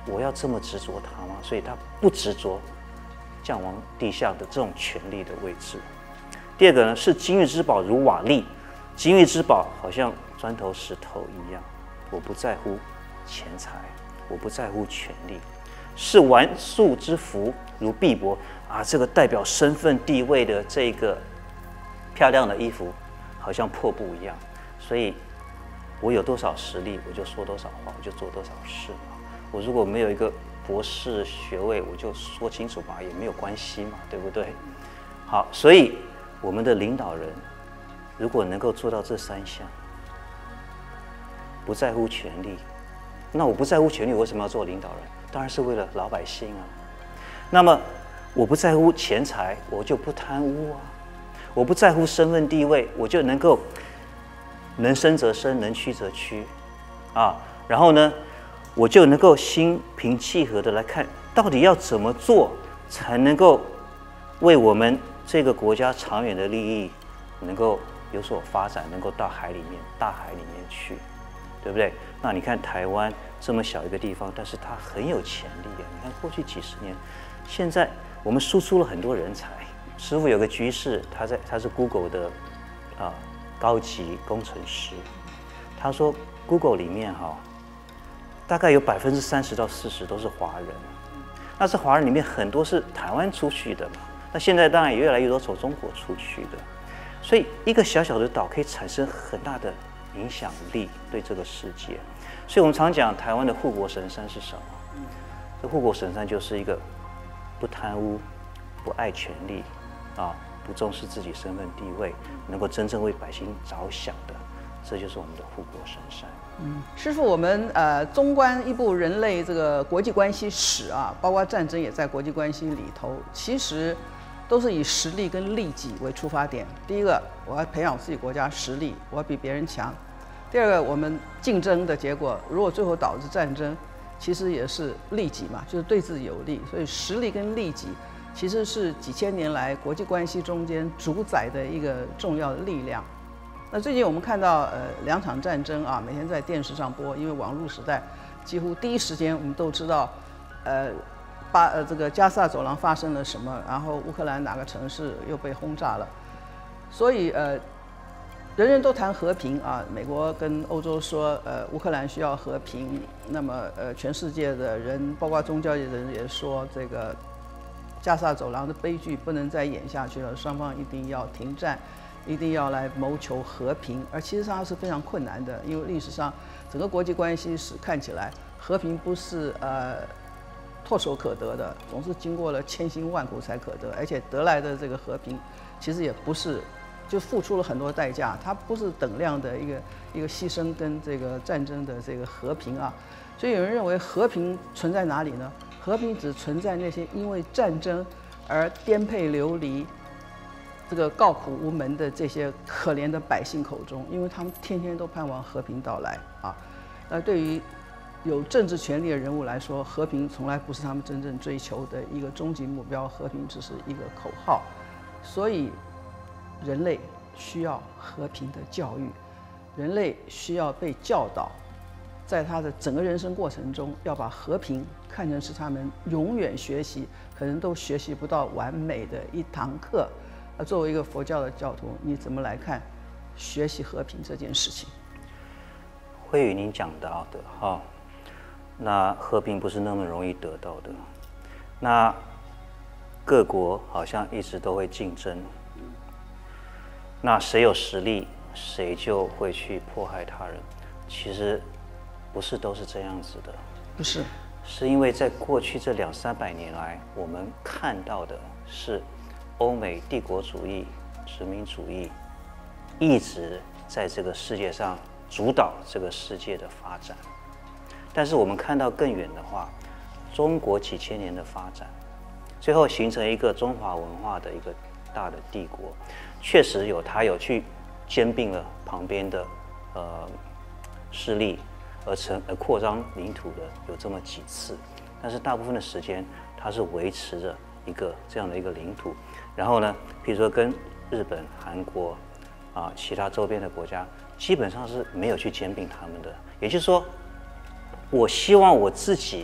我要这么执着它吗？所以他不执着将王地下的这种权力的位置。第二个呢是金玉之宝如瓦砾，金玉之宝好像砖头石头一样，我不在乎钱财，我不在乎权力。是纨素之服如敝帛啊，这个代表身份地位的这个漂亮的衣服，好像破布一样。所以我有多少实力，我就说多少话，我就做多少事嘛。我如果没有一个博士学位，我就说清楚吧，也没有关系嘛，对不对？好，所以我们的领导人如果能够做到这三项，不在乎权力，那我不在乎权力，我为什么要做领导人？当然是为了老百姓啊。那么我不在乎钱财，我就不贪污啊。我不在乎身份地位，我就能够能伸则伸，能屈则屈啊。然后呢，我就能够心平气和的来看，到底要怎么做才能够为我们这个国家长远的利益能够有所发展，能够到大海里面去，对不对？那你看台湾这么小一个地方，但是它很有潜力啊！你看过去几十年，现在我们输出了很多人才。师父有个居士，他是 Google 的高级工程师，他说 Google 里面大概有30%到40%都是华人，那这华人里面很多是台湾出去的嘛，那现在当然也越来越多从中国出去的，所以一个小小的岛可以产生很大的影响力对这个世界。所以我们常讲台湾的护国神山是什么？这护国神山就是一个不贪污、不爱权力不重视自己身份地位，能够真正为百姓着想的，这就是我们的护国神山。 师父，我们纵观一部人类这个国际关系史包括战争也在国际关系里头，其实都是以实力跟利己为出发点。第一个，我要培养自己国家实力，我要比别人强；第二个，我们竞争的结果，如果最后导致战争，其实也是利己嘛，就是对自己有利。所以实力跟利己其实是几千年来国际关系中间主宰的一个重要的力量。那最近我们看到2场战争每天在电视上播，因为网络时代，几乎第一时间我们都知道，这个加萨走廊发生了什么，然后乌克兰哪个城市又被轰炸了，所以人人都谈和平美国跟欧洲说乌克兰需要和平，那么全世界的人，包括宗教界的人也说这个加萨走廊的悲剧不能再演下去了，双方一定要停战，一定要来谋求和平。而其实上是非常困难的，因为历史上整个国际关系史看起来，和平不是唾手可得的，总是经过了千辛万苦才可得，而且得来的这个和平，其实也不是就付出了很多代价，它不是等量的一个牺牲跟这个战争的这个和平所以有人认为和平存在哪里呢？和平只存在那些因为战争而颠沛流离、这个告苦无门的这些可怜的百姓口中，因为他们天天都盼望和平到来对于有政治权力的人物来说，和平从来不是他们真正追求的一个终极目标，和平只是一个口号。所以人类需要和平的教育，人类需要被教导，在他的整个人生过程中，要把和平看成是他们永远学习，可能都学习不到完美的一堂课。作为一个佛教的教徒，你怎么来看学习和平这件事情？ 慧宇您讲到的那和平不是那么容易得到的。那各国好像一直都会竞争，那谁有实力，谁就会去迫害他人。其实不是都是这样子的， 不是， 是因为在过去这200-300年来，我们看到的是欧美帝国主义、殖民主义一直在这个世界上主导这个世界的发展。但是我们看到更远的话，中国几千年的发展，最后形成一个中华文化的一个大的帝国，确实它有去兼并了旁边的势力，而扩张领土的有这么几次，但是大部分的时间它是维持着这样的一个领土。然后呢，比如说跟日本、韩国其他周边的国家，基本上是没有去兼并他们的。也就是说，我希望我自己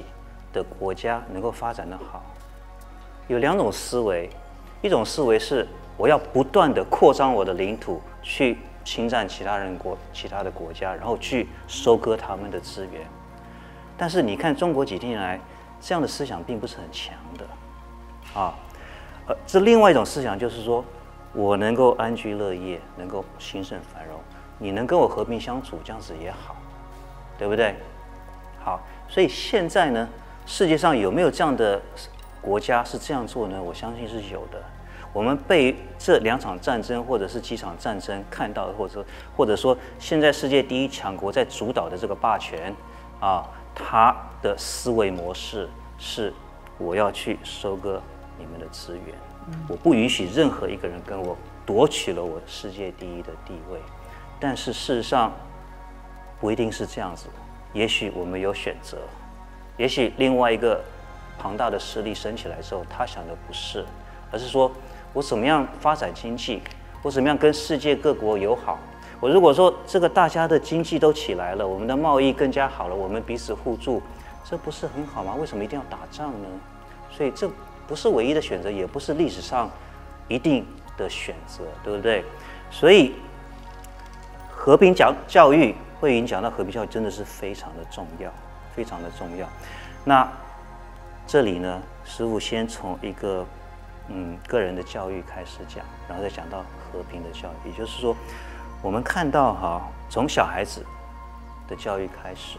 的国家能够发展得好，有2种思维，一种思维是我要不断的扩张我的领土，去侵占其他的国家，然后去收割他们的资源。但是你看中国几天来，这样的思想并不是很强的，啊，这另外一种思想就是说，我能够安居乐业，能够兴盛繁荣，你能跟我和平相处，这样子也好，对不对？好，所以现在呢，世界上有没有这样的国家是这样做呢？我相信是有的。我们被这2场战争或者是几场战争看到的，或者说现在世界第1强国在主导的这个霸权啊，他的思维模式是我要去收割你们的资源，我不允许任何一个人跟我夺取了我世界第1的地位。但是事实上不一定是这样子，也许我们有选择，也许另外一个庞大的势力升起来之后，他想的不是，而是说我怎么样发展经济，我怎么样跟世界各国友好。我如果说这个大家的经济都起来了，我们的贸易更加好了，我们彼此互助，这不是很好吗？为什么一定要打仗呢？所以这不是唯一的选择，也不是历史上一定的选择，对不对？所以和平教育会影响到和平教育，真的是非常的重要，非常的重要。那这里呢，师父先从一个个人的教育开始讲，然后再讲到和平的教育。也就是说，我们看到从小孩子的教育开始，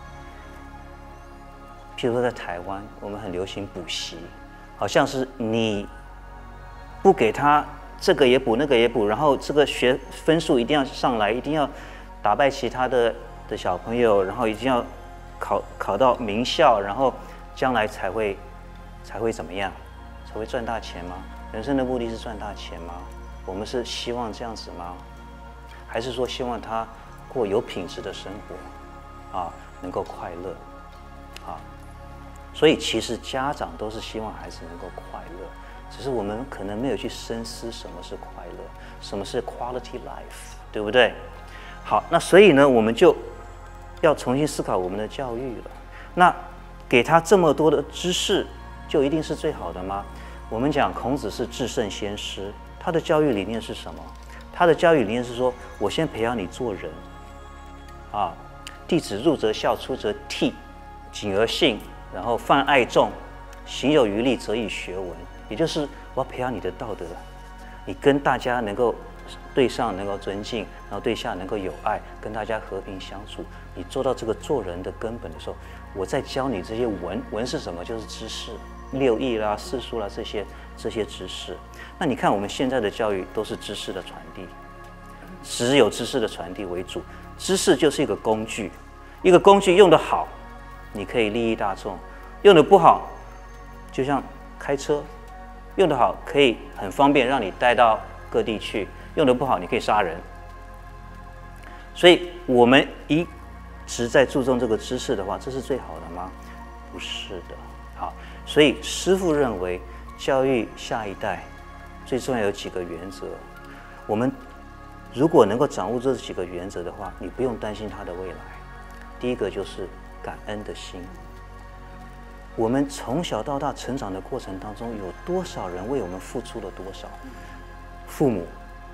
譬如说在台湾，我们很流行补习，好像是你不给他这个也补那个也补，然后这个学分数一定要上来，一定要打败其他的小朋友，然后一定要考到名校，然后将来才会怎么样？才会赚大钱吗？人生的目的是赚大钱吗？我们是希望这样子吗？还是说希望他过有品质的生活啊，能够快乐啊？所以其实家长都是希望孩子能够快乐，只是我们可能没有去深思什么是快乐，什么是 quality life， 对不对？好，那所以呢，我们就要重新思考我们的教育了。那给他这么多的知识，就一定是最好的吗？我们讲孔子是至圣先师，他的教育理念是什么？他的教育理念是说，我先培养你做人，啊，弟子入则孝，出则悌，谨而信，然后泛爱众，行有余力，则以学文。也就是我要培养你的道德，你跟大家能够对上能够尊敬，然后对下能够有爱，跟大家和平相处。你做到这个做人的根本的时候，我再教你这些文是什么？就是知识。6艺啦、四书啦，这些知识。那你看我们现在的教育都是知识的传递，只有知识的传递为主。知识就是一个工具，一个工具用得好，你可以利益大众；用得不好，就像开车，用得好可以很方便让你带到各地去，用得不好你可以杀人。所以我们一直在注重这个知识的话，这是最好的吗？不是的。好，所以师父认为教育下一代最重要有几个原则。我们如果能够掌握这几个原则的话，你不用担心他的未来。第一个就是感恩的心。我们从小到大成长的过程当中，有多少人为我们付出了多少？父母、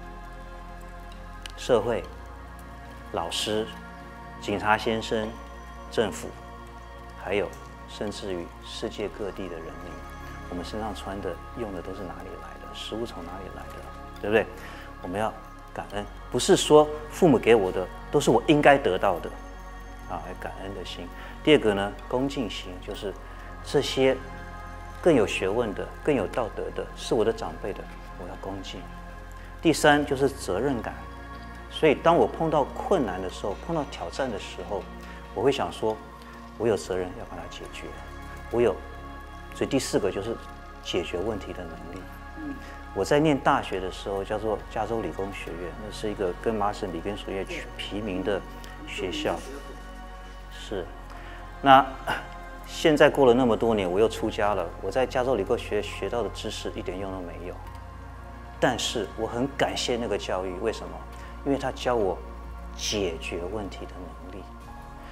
社会、老师、警察先生、政府，还有甚至于世界各地的人民，我们身上穿的、用的都是哪里来的？食物从哪里来的？对不对？我们要感恩，不是说父母给我的都是我应该得到的，啊，感恩的心。第二个呢，恭敬心，就是这些更有学问的、更有道德的，是我的长辈的，我要恭敬。第三就是责任感，所以当我碰到困难的时候、碰到挑战的时候，我会想说，我有责任要把它解决，所以第四个就是解决问题的能力。我在念大学的时候，叫做加州理工学院，那是一个跟麻省理工学院齐名的学校。是，那现在过了那么多年，我又出家了，我在加州理工学院学到的知识一点用都没有。但是我很感谢那个教育，为什么？因为它教我解决问题的能力。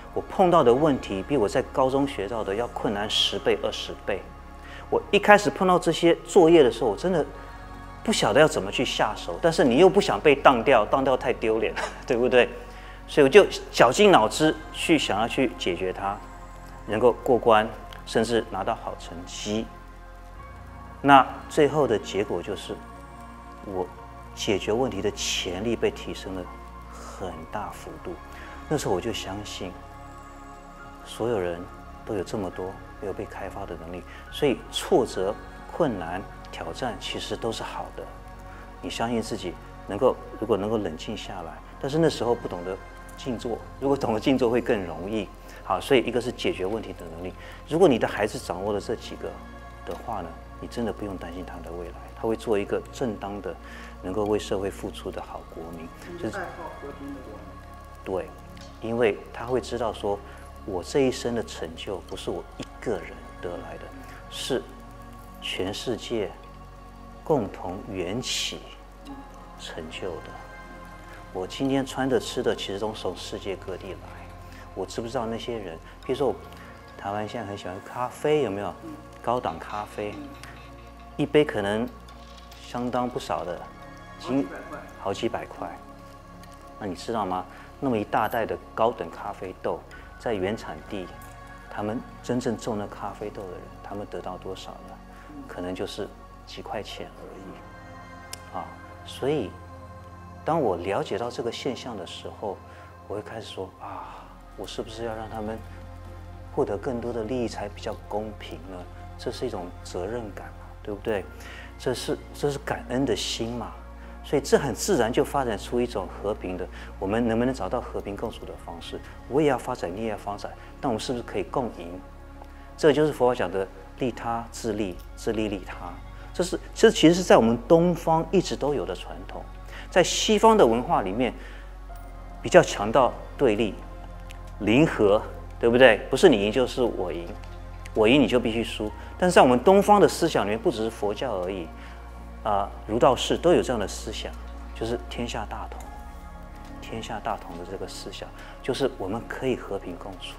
我碰到的问题比我在高中学到的要困难10倍、20倍。我一开始碰到这些作业的时候，我真的不晓得要怎么去下手，但是你又不想被当掉，当掉太丢脸了，对不对？所以我就绞尽脑汁去想要去解决它，能够过关，甚至拿到好成绩。那最后的结果就是，我解决问题的潜力被提升了很大幅度。那时候我就相信，所有人都有这么多没有被开发的能力，所以挫折、困难、挑战其实都是好的。你相信自己如果能够冷静下来，但是那时候不懂得静坐，如果懂得静坐会更容易。好，所以一个是解决问题的能力。如果你的孩子掌握了这几个的话呢，你真的不用担心他的未来，他会做一个正当的、能够为社会付出的好国民。 就是爱好和平的国民。 对，因为他会知道说，我这一生的成就不是我一个人得来的，是全世界共同缘起成就的。我今天穿的、吃的，其实都从世界各地来。我知不知道那些人？比如说，台湾现在很喜欢咖啡，有没有？高档咖啡，一杯可能相当不少的，好几百块。那你知道吗？那么一大袋的高等咖啡豆，在原产地，他们真正种那咖啡豆的人，他们得到多少呢？可能就是几块钱而已。啊，所以当我了解到这个现象的时候，我会开始说啊，我是不是要让他们获得更多的利益才比较公平呢？这是一种责任感嘛，对不对？这是感恩的心嘛。所以这很自然就发展出一种和平的，我们能不能找到和平共处的方式？我也要发展，你也要发展，但我们是不是可以共赢？这就是佛法讲的利他自利，自利利他。这其实是在我们东方一直都有的传统，在西方的文化里面比较强调对立、零和，对不对？不是你赢就是我赢，我赢你就必须输。但是在我们东方的思想里面，不只是佛教而已。儒道释都有这样的思想，就是天下大同，天下大同的这个思想，就是我们可以和平共处。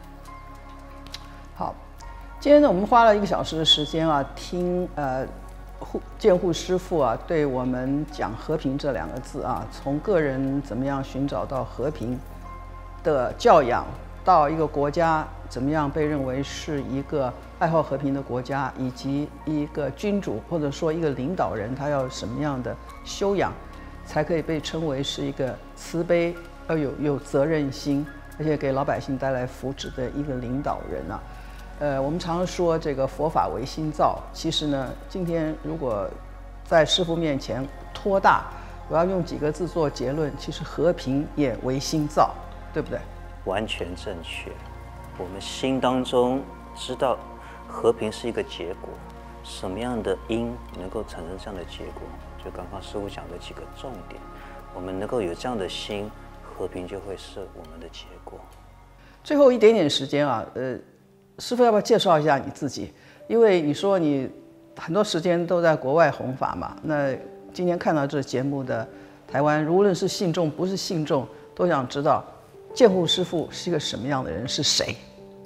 好，今天呢，我们花了1个小时的时间啊，听建护师父啊，对我们讲和平这2个字啊，从个人怎么样寻找到和平的教养，到一个国家怎么样被认为是一个爱好和平的国家，以及一个君主或者说一个领导人，他要什么样的修养，才可以被称为是一个慈悲而有责任心，而且给老百姓带来福祉的一个领导人啊。我们常说这个佛法唯心造，其实呢，今天如果在师父面前托大，我要用几个字做结论，其实和平也唯心造，对不对？ 完全正确。我们心当中知道和平是一个结果，什么样的因能够产生这样的结果？就刚刚师父讲的几个重点，我们能够有这样的心，和平就会是我们的结果。 最后一点点时间啊，师父要不要介绍一下你自己？因为你说你很多时间都在国外弘法嘛，那今天看到这节目的台湾，无论是信众不是信众，都想知道建护师父是一个什么样的人，是谁？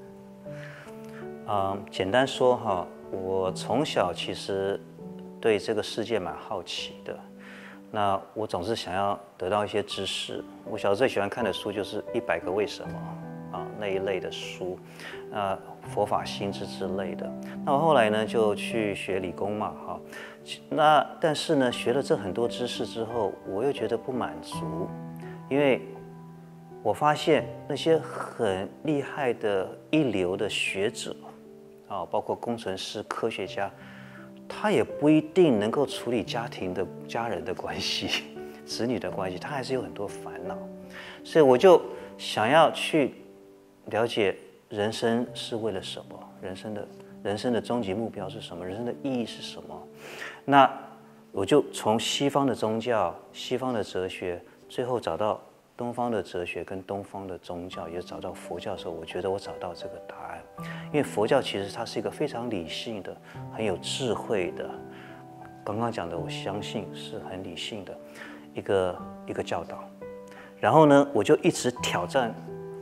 简单说哈，我从小其实对这个世界蛮好奇的。那我总是想要得到一些知识。我小时候最喜欢看的书就是100个为什么那一类的书，佛法心智之类的。那我后来呢就去学理工嘛但是呢学了这很多知识之后，我又觉得不满足，因为我发现那些很厉害的一流的学者包括工程师、科学家，他也不一定能够处理家人的关系、子女的关系，他还是有很多烦恼。所以我就想要去了解人生是为了什么，人生的终极目标是什么，人生的意义是什么。那我就从西方的宗教、西方的哲学，最后找到东方的哲学跟东方的宗教，也找到佛教的时候，我觉得我找到这个答案。因为佛教其实它是一个非常理性的、很有智慧的，刚刚讲的我相信是很理性的一个教导。然后呢，我就一直挑战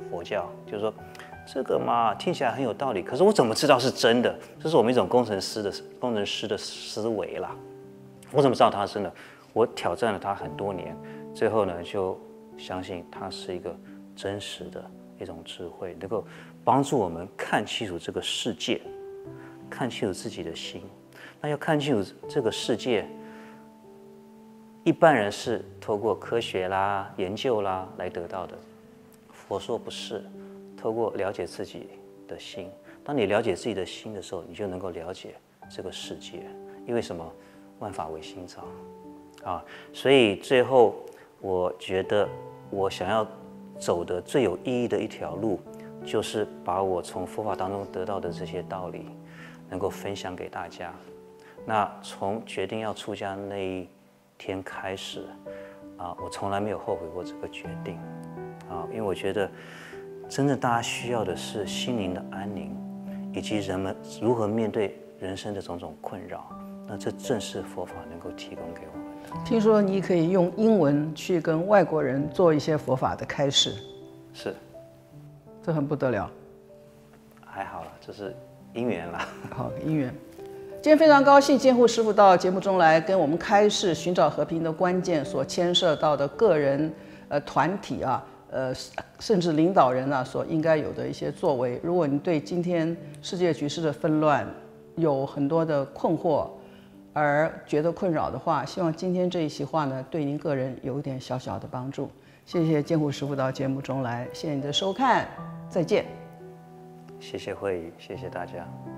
佛教，就是说这个嘛听起来很有道理，可是我怎么知道是真的？这是我们一种工程师的思维啦。我怎么知道它是真的？我挑战了它很多年，最后呢就相信它是一个真实的一种智慧，能够帮助我们看清楚这个世界，看清楚自己的心。那要看清楚这个世界，一般人是透过科学啦、研究啦来得到的。佛说不是，透过了解自己的心。当你了解自己的心的时候，你就能够了解这个世界。因为什么？万法唯心造啊！所以最后，我觉得我想要走的最有意义的一条路，就是把我从佛法当中得到的这些道理，能够分享给大家。那从决定要出家那一天开始，我从来没有后悔过这个决定，因为我觉得真正大家需要的是心灵的安宁，以及人们如何面对人生的种种困扰。那这正是佛法能够提供给我们的。 听说你可以用英文去跟外国人做一些佛法的开示， 是， 这很不得了。 还好了，这是因缘啦。 好，因缘。今天非常高兴，监护师父到节目中来跟我们开示寻找和平的关键所牵涉到的个人、团体甚至领导人所应该有的一些作为。如果你对今天世界局势的纷乱有很多的困惑，而觉得困扰的话，希望今天这一席话呢，对您个人有一点小小的帮助。谢谢监护师父到节目中来，谢谢你的收看，再见。 谢谢慧宇，谢谢大家。